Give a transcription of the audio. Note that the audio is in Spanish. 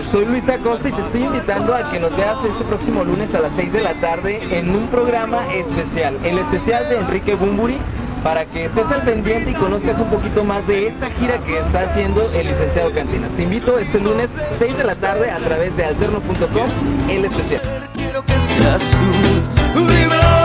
Soy Luis Acosta y te estoy invitando a que nos veas este próximo lunes a las 6 de la tarde en un programa especial, el especial de Enrique Bunbury, para que estés al pendiente y conozcas un poquito más de esta gira que está haciendo el licenciado Cantinas. Te invito este lunes 6 de la tarde a través de alterno.com, el especial. Quiero que seas tú,